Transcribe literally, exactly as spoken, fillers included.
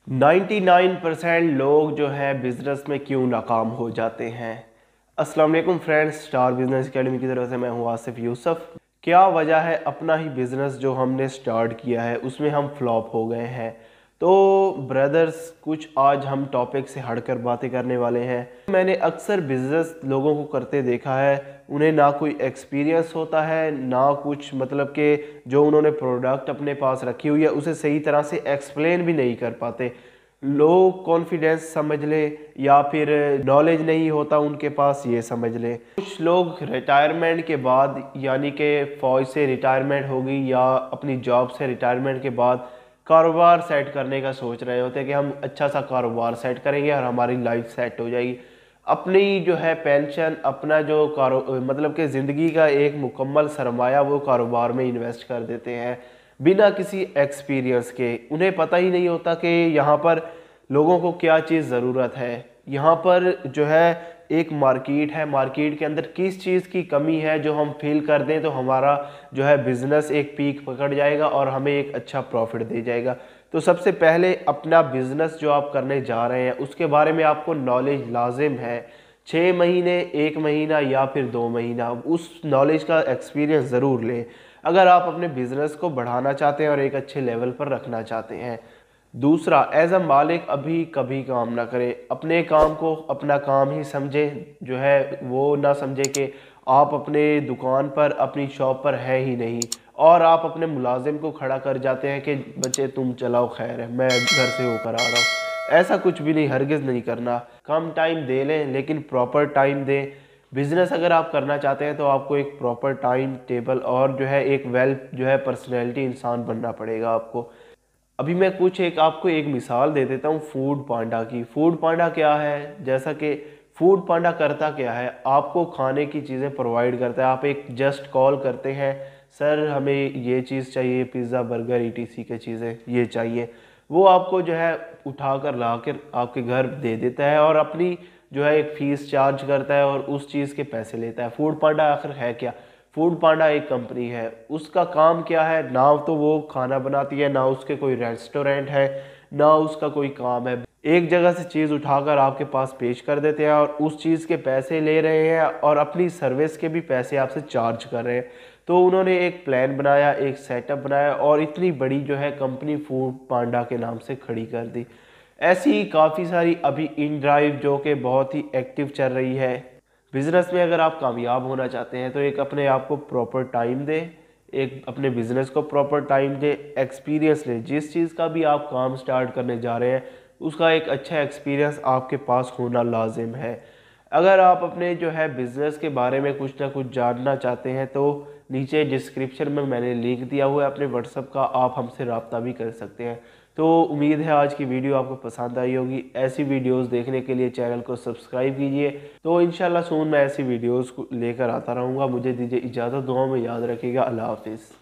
निन्यानवे परसेंट लोग जो है बिज़नेस में क्यों नाकाम हो जाते हैं। अस्सलाम वालेकुम फ्रेंड्स, स्टार बिजनेस एकेडमी की तरफ से मैं हूं आसिफ यूसुफ। क्या वजह है अपना ही बिज़नेस जो हमने स्टार्ट किया है उसमें हम फ्लॉप हो गए हैं। तो ब्रदर्स, कुछ आज हम टॉपिक से हटकर बातें करने वाले हैं। मैंने अक्सर बिज़नेस लोगों को करते देखा है, उन्हें ना कोई एक्सपीरियंस होता है ना कुछ, मतलब कि जो उन्होंने प्रोडक्ट अपने पास रखी हुई है उसे सही तरह से एक्सप्लेन भी नहीं कर पाते। लो कॉन्फिडेंस समझ ले या फिर नॉलेज नहीं होता उनके पास, ये समझ ले। कुछ लोग रिटायरमेंट के बाद, यानी कि फ़ौज से रिटायरमेंट होगी या अपनी जॉब से रिटायरमेंट के बाद कारोबार सेट करने का सोच रहे होते हैं कि हम अच्छा सा कारोबार सेट करेंगे और हमारी लाइफ सेट हो जाएगी। अपनी जो है पेंशन, अपना जो कारो मतलब कि ज़िंदगी का एक मुकम्मल सरमाया वो कारोबार में इन्वेस्ट कर देते हैं बिना किसी एक्सपीरियंस के। उन्हें पता ही नहीं होता कि यहाँ पर लोगों को क्या चीज़ ज़रूरत है, यहाँ पर जो है एक मार्केट है, मार्केट के अंदर किस चीज़ की कमी है जो हम फील कर दें तो हमारा जो है बिज़नेस एक पीक पकड़ जाएगा और हमें एक अच्छा प्रॉफिट दे जाएगा। तो सबसे पहले अपना बिज़नेस जो आप करने जा रहे हैं उसके बारे में आपको नॉलेज लाजिम है। छः महीने, एक महीना या फिर दो महीना उस नॉलेज का एक्सपीरियंस ज़रूर लें अगर आप अपने बिज़नेस को बढ़ाना चाहते हैं और एक अच्छे लेवल पर रखना चाहते हैं। दूसरा, एज अ मालिक अभी कभी काम ना करें, अपने काम को अपना काम ही समझें, जो है वो ना समझे कि आप अपने दुकान पर, अपनी शॉप पर है ही नहीं और आप अपने मुलाजिम को खड़ा कर जाते हैं कि बच्चे तुम चलाओ, खैर है मैं घर से होकर आ रहा हूँ। ऐसा कुछ भी नहीं, हरगिज़ नहीं करना। कम टाइम दे लें लेकिन प्रॉपर टाइम दें। बिज़नेस अगर आप करना चाहते हैं तो आपको एक प्रॉपर टाइम टेबल और जो है एक वेल जो है पर्सनैलिटी इंसान बनना पड़ेगा आपको। अभी मैं कुछ एक आपको एक मिसाल दे देता हूँ फूड पांडा की। फूड पांडा क्या है, जैसा कि फूड पांडा करता क्या है, आपको खाने की चीज़ें प्रोवाइड करता है। आप एक जस्ट कॉल करते हैं, सर हमें ये चीज़ चाहिए, पिज़्ज़ा बर्गर ईटीसी के चीज़ें ये चाहिए, वो आपको जो है उठा कर ला कर आपके घर दे देता है और अपनी जो है एक फ़ीस चार्ज करता है और उस चीज़ के पैसे लेता है। फूड पांडा आखिर है क्या? फूड पांडा एक कंपनी है, उसका काम क्या है, ना तो वो खाना बनाती है, ना उसके कोई रेस्टोरेंट है, ना उसका कोई काम है। एक जगह से चीज़ उठाकर आपके पास पेश कर देते हैं और उस चीज़ के पैसे ले रहे हैं और अपनी सर्विस के भी पैसे आपसे चार्ज कर रहे हैं। तो उन्होंने एक प्लान बनाया, एक सेटअप बनाया और इतनी बड़ी जो है कंपनी फूड पांडा के नाम से खड़ी कर दी। ऐसी ही काफ़ी सारी अभी इन ड्राइव जो कि बहुत ही एक्टिव चल रही है। बिज़नेस में अगर आप कामयाब होना चाहते हैं तो एक अपने आप को प्रॉपर टाइम दें, एक अपने बिज़नेस को प्रॉपर टाइम दें, एक्सपीरियंस लें। जिस चीज़ का भी आप काम स्टार्ट करने जा रहे हैं उसका एक अच्छा एक्सपीरियंस आपके पास होना लाजिम है। अगर आप अपने जो है बिज़नेस के बारे में कुछ ना कुछ जानना चाहते हैं तो नीचे डिस्क्रिप्शन में मैंने लिंक दिया हुआ है अपने व्हाट्सएप का, आप हमसे रब्ता भी कर सकते हैं। तो उम्मीद है आज की वीडियो आपको पसंद आई होगी। ऐसी वीडियोस देखने के लिए चैनल को सब्सक्राइब कीजिए। तो इंशाल्लाह सून मैं ऐसी वीडियोस को लेकर आता रहूँगा। मुझे दीजिए इजाज़त, दुआ में याद रखिएगा। अल्लाह हाफिज़।